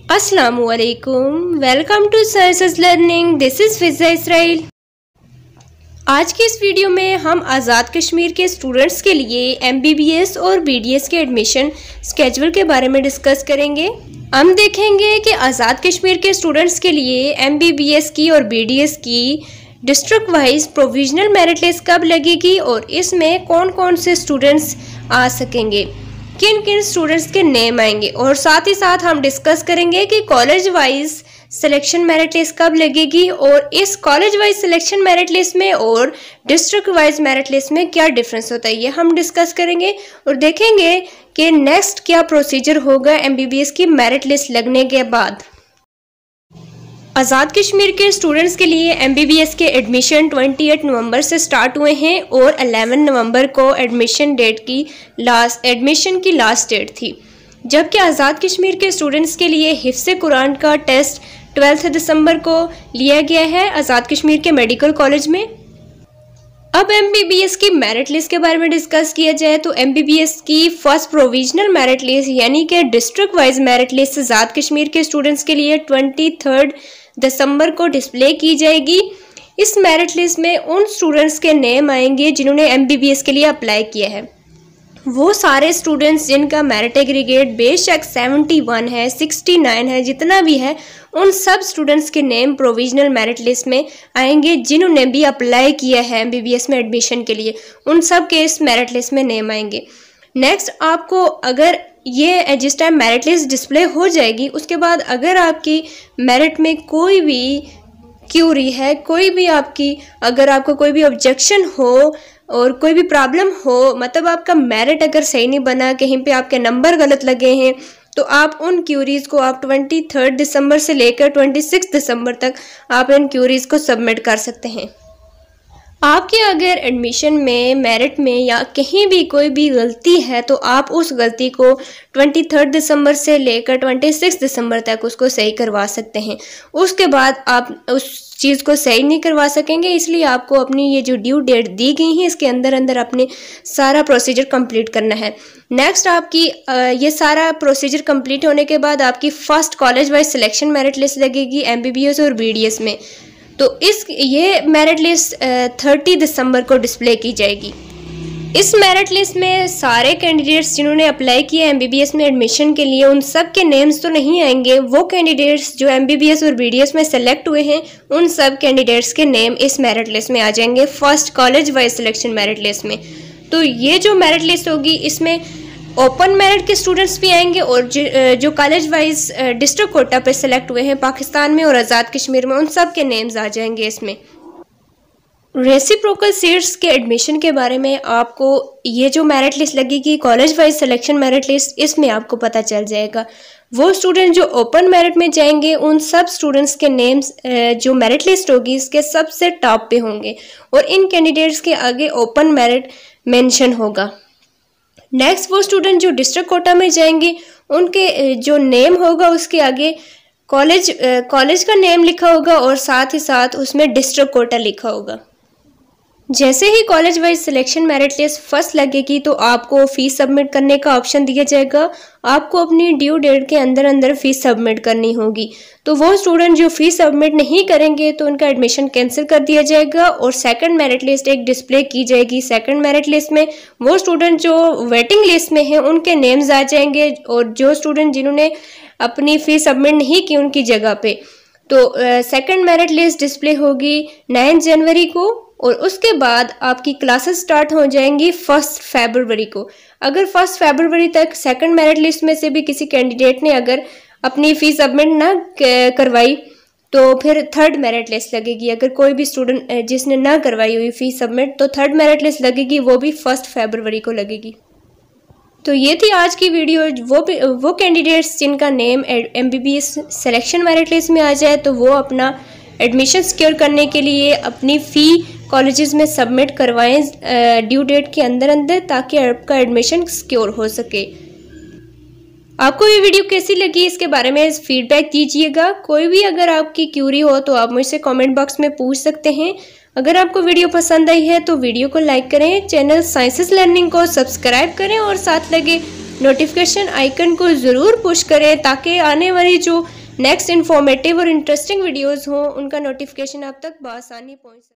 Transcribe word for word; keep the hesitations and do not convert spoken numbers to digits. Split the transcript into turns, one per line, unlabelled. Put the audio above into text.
अस्सलामुअलैकुम, welcome to sciences learning. This is Fiza Israil. आज के इस वीडियो में हम आज़ाद कश्मीर के स्टूडेंट्स के लिए एमबीबीएस और बीडीएस के एडमिशन स्केड्यूल के बारे में डिस्कस करेंगे। हम देखेंगे कि आज़ाद कश्मीर के स्टूडेंट्स के लिए एमबीबीएस की और बीडीएस की district wise provisional merit list कब लगेगी और इसमें कौन कौन से स्टूडेंट्स आ सकेंगे, किन किन स्टूडेंट्स के नेम आएंगे, और साथ ही साथ हम डिस्कस करेंगे कि college wise selection merit list कब लगेगी और इस college wise selection merit list में और डिस्ट्रिक्ट वाइज मेरिट लिस्ट में क्या डिफरेंस होता है, ये हम डिस्कस करेंगे और देखेंगे कि नेक्स्ट क्या प्रोसीजर होगा एमबीबीएस की मेरिट लिस्ट लगने के बाद। आज़ाद कश्मीर के स्टूडेंट्स के लिए एमबीबीएस के एडमिशन अट्ठाईस नवंबर से स्टार्ट हुए हैं और ग्यारह नवंबर को एडमिशन डेट की लास्ट एडमिशन की लास्ट डेट थी, जबकि आज़ाद कश्मीर के स्टूडेंट्स के लिए हिफ्ज़ कुरान का टेस्ट बारह दिसंबर को लिया गया है आज़ाद कश्मीर के मेडिकल कॉलेज में। अब एमबीबीएस की मेरिट लिस्ट के बारे में डिस्कस किया जाए तो एमबीबीएस की फर्स्ट प्रोविजनल मेरिट लिस्ट यानी कि district wise merit list Azad Kashmir के स्टूडेंट्स के लिए तेईस दिसंबर को डिस्प्ले की जाएगी। इस मेरिट लिस्ट में उन स्टूडेंट्स के नेम आएंगे जिन्होंने एमबीबीएस के लिए अप्लाई किया है। वो सारे स्टूडेंट्स जिनका मेरिट एग्रीगेट बेशक इकहत्तर है, उनहत्तर है, जितना भी है, उन सब स्टूडेंट्स के नेम प्रोविजनल मेरिट लिस्ट में आएंगे जिन्होंने भी अप्लाई किया है एमबीबीएस में एडमिशन के लिए, उन सब के इस मेरिट लिस्ट में नेम आएंगे। नेक्स्ट, आपको अगर ये जिस टाइम मेरिट लिस्ट डिस्प्ले हो जाएगी उसके बाद अगर आपकी मेरिट में कोई भी क्यूरी है, कोई भी आपकी अगर आपको कोई भी ऑब्जेक्शन हो और कोई भी प्रॉब्लम हो, मतलब आपका मेरिट अगर सही नहीं बना, कहीं पे आपके नंबर गलत लगे हैं, तो आप उन क्यूरीज़ को आप तेईस दिसंबर से लेकर छब्बीस दिसंबर तक आप इन क्यूरीज़ को सबमिट कर सकते हैं। आपके अगर एडमिशन में मेरिट में या कहीं भी कोई भी गलती है तो आप उस गलती को तेईस दिसंबर से लेकर छब्बीस दिसंबर तक उसको सही करवा सकते हैं। उसके बाद आप उस चीज़ को सही नहीं करवा सकेंगे, इसलिए आपको अपनी ये जो ड्यू डेट दी गई है इसके अंदर अंदर अपने सारा प्रोसीजर कंप्लीट करना है। नेक्स्ट, आपकी ये सारा प्रोसीजर कंप्लीट होने के बाद आपकी first college wise selection merit list लगेगी एमबीबीएस और बीडीएस में। तो इस ये मेरिट लिस्ट तीस दिसंबर को डिस्प्ले की जाएगी। इस मेरिट लिस्ट में सारे कैंडिडेट्स जिन्होंने अप्लाई किया एमबीबीएस में एडमिशन के लिए उन सब के नेम्स तो नहीं आएंगे। वो कैंडिडेट्स जो एमबीबीएस और बीडीएस में सेलेक्ट हुए हैं उन सब कैंडिडेट्स के नेम इस मेरिट लिस्ट में आ जाएंगे first college wise selection merit list में। तो ये जो मेरिट लिस्ट होगी इसमें ओपन मेरिट के स्टूडेंट्स भी आएंगे और जो, जो कॉलेज वाइज डिस्ट्रिक्ट कोटा पे सेलेक्ट हुए हैं पाकिस्तान में और आज़ाद कश्मीर में, उन सब के नेम्स आ जाएंगे इसमें। रेसिप्रोकल सीट्स के एडमिशन के बारे में आपको ये जो मेरिट लिस्ट लगेगी college wise selection merit list, इसमें आपको पता चल जाएगा। वो स्टूडेंट जो ओपन मेरिट में जाएंगे उन सब स्टूडेंट्स के नेम्स जो मेरिट लिस्ट होगी इसके सबसे टॉप पे होंगे और इन कैंडिडेट्स के आगे ओपन मेरिट मेंशन होगा। नेक्स्ट, वो स्टूडेंट जो डिस्ट्रिक्ट कोटा में जाएंगे उनके जो नेम होगा उसके आगे कॉलेज कॉलेज का नेम लिखा होगा और साथ ही साथ उसमें डिस्ट्रिक्ट कोटा लिखा होगा। जैसे ही college wise selection merit list first लगेगी तो आपको फीस सबमिट करने का ऑप्शन दिया जाएगा। आपको अपनी ड्यू डेट के अंदर अंदर फीस सबमिट करनी होगी। तो वो स्टूडेंट जो फीस सबमिट नहीं करेंगे तो उनका एडमिशन कैंसिल कर दिया जाएगा और सेकंड मेरिट लिस्ट एक डिस्प्ले की जाएगी। सेकंड मेरिट लिस्ट में वो स्टूडेंट जो वेटिंग लिस्ट में हैं उनके नेम्स आ जाएंगे और जो स्टूडेंट जिन्होंने अपनी फीस सबमिट नहीं की उनकी जगह पे, तो सेकंड मेरिट लिस्ट डिस्प्ले होगी नौ जनवरी को और उसके बाद आपकी क्लासेस स्टार्ट हो जाएंगी फर्स्ट फरवरी को। अगर फर्स्ट फरवरी तक सेकंड मेरिट लिस्ट में से भी किसी कैंडिडेट ने अगर अपनी फीस सबमिट ना करवाई तो फिर थर्ड मेरिट लिस्ट लगेगी। अगर कोई भी स्टूडेंट जिसने ना करवाई हुई फीस सबमिट तो थर्ड मेरिट लिस्ट लगेगी, वो भी फर्स्ट फरवरी को लगेगी। तो ये थी आज की वीडियो। वो वो कैंडिडेट्स जिनका name MBBS selection merit list में आ जाए तो वो अपना एडमिशन सिक्योर करने के लिए अपनी फ़ी कॉलेजेस में सबमिट करवाएं ड्यू डेट के अंदर अंदर ताकि आपका एडमिशन सिक्योर हो सके। आपको ये वीडियो कैसी लगी इसके बारे में फीडबैक दीजिएगा। कोई भी अगर आपकी क्यूरी हो तो आप मुझसे कमेंट बॉक्स में पूछ सकते हैं। अगर आपको वीडियो पसंद आई है तो वीडियो को लाइक करें, चैनल साइंसेस लर्निंग को सब्सक्राइब करें और साथ लगे नोटिफिकेशन आइकन को ज़रूर पुश करें ताकि आने वाली जो नेक्स्ट इन्फॉर्मेटिव और इंटरेस्टिंग वीडियोज़ हों उनका नोटिफिकेशन आप तक बआसानी पहुँच सके।